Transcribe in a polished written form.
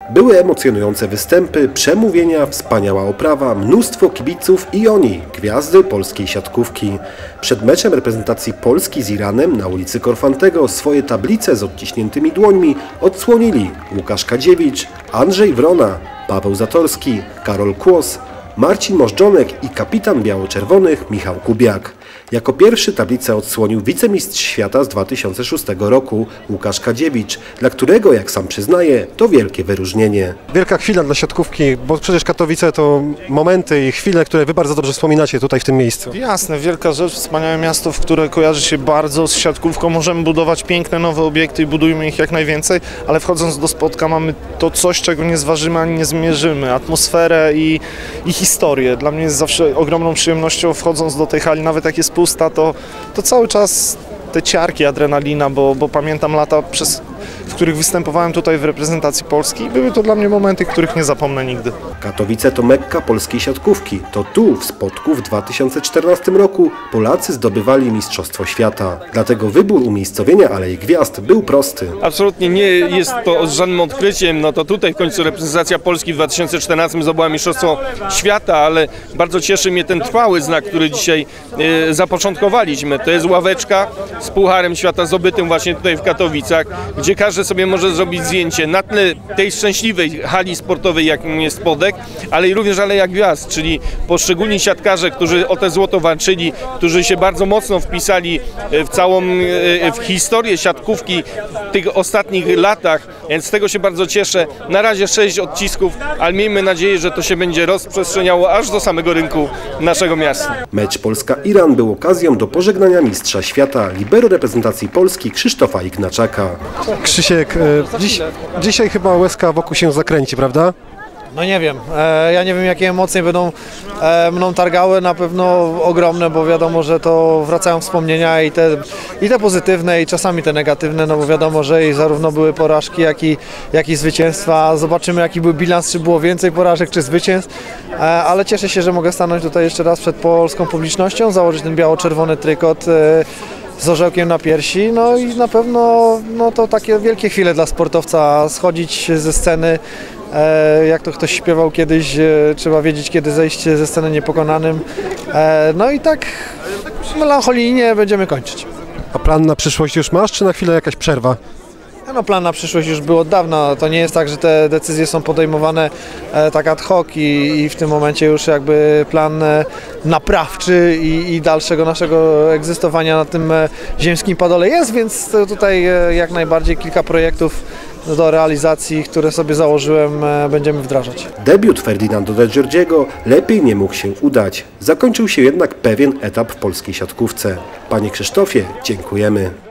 Były emocjonujące występy, przemówienia, wspaniała oprawa, mnóstwo kibiców i oni, gwiazdy polskiej siatkówki. Przed meczem reprezentacji Polski z Iranem na ulicy Korfantego swoje tablice z odciśniętymi dłońmi odsłonili Łukasz Kadziewicz, Andrzej Wrona, Paweł Zatorski, Karol Kłos, Marcin Możdżonek i kapitan biało-czerwonych Michał Kubiak. Jako pierwszy tablicę odsłonił wicemistrz świata z 2006 roku Łukasz Kadziewicz, dla którego, jak sam przyznaje, to wielkie wyróżnienie. Wielka chwila dla siatkówki, bo przecież Katowice to momenty i chwile, które wy bardzo dobrze wspominacie tutaj w tym miejscu. Jasne, wielka rzecz, wspaniałe miasto, w które kojarzy się bardzo z siatkówką. Możemy budować piękne nowe obiekty i budujmy ich jak najwięcej, ale wchodząc do spotka mamy to coś, czego nie zważymy ani nie zmierzymy. Atmosferę i historię. Dla mnie jest zawsze ogromną przyjemnością, wchodząc do tej hali, nawet jak jest pusta, to cały czas te ciarki, adrenalina, bo pamiętam lata, w których występowałem tutaj w reprezentacji Polski i były to dla mnie momenty, których nie zapomnę nigdy. Katowice to Mekka polskiej siatkówki. To tu, w Spodku, w 2014 roku Polacy zdobywali Mistrzostwo Świata. Dlatego wybór umiejscowienia Alei Gwiazd był prosty. Absolutnie nie jest to żadnym odkryciem, no to tutaj w końcu reprezentacja Polski w 2014 zdobyła Mistrzostwo Świata, ale bardzo cieszy mnie ten trwały znak, który dzisiaj zapoczątkowaliśmy. To jest ławeczka z Pucharem Świata zdobytym właśnie tutaj w Katowicach, gdzie każdy sobie może zrobić zdjęcie na tle tej szczęśliwej hali sportowej, jaką jest Spodek, ale i również Aleja Gwiazd, czyli poszczególni siatkarze, którzy o te złoto walczyli, którzy się bardzo mocno wpisali w historię siatkówki w tych ostatnich latach, więc z tego się bardzo cieszę. Na razie 6 odcisków, ale miejmy nadzieję, że to się będzie rozprzestrzeniało aż do samego rynku naszego miasta. Mecz Polska-Iran był okazją do pożegnania mistrza świata, libero reprezentacji Polski Krzysztofa Ignaczaka. Krzysiek, dzisiaj chyba łezka wokół się zakręci, prawda? No nie wiem, ja nie wiem, jakie emocje będą mną targały, na pewno ogromne, bo wiadomo, że to wracają wspomnienia i te pozytywne i czasami te negatywne, no bo wiadomo, że i zarówno były porażki, jak i zwycięstwa. Zobaczymy, jaki był bilans, czy było więcej porażek, czy zwycięstw, ale cieszę się, że mogę stanąć tutaj jeszcze raz przed polską publicznością, założyć ten biało-czerwony trykot z orzełkiem na piersi, no i na pewno no to takie wielkie chwile dla sportowca, schodzić ze sceny, jak to ktoś śpiewał kiedyś, trzeba wiedzieć, kiedy zejść ze sceny niepokonanym, no i tak melancholijnie będziemy kończyć. A plan na przyszłość już masz, czy na chwilę jakaś przerwa? No, plan na przyszłość już był od dawna, to nie jest tak, że te decyzje są podejmowane tak ad hoc i w tym momencie już jakby plan naprawczy i dalszego naszego egzystowania na tym ziemskim padole jest, więc tutaj jak najbardziej kilka projektów do realizacji, które sobie założyłem, będziemy wdrażać. Debiut Ferdinando de Giorgiego lepiej nie mógł się udać. Zakończył się jednak pewien etap w polskiej siatkówce. Panie Krzysztofie, dziękujemy.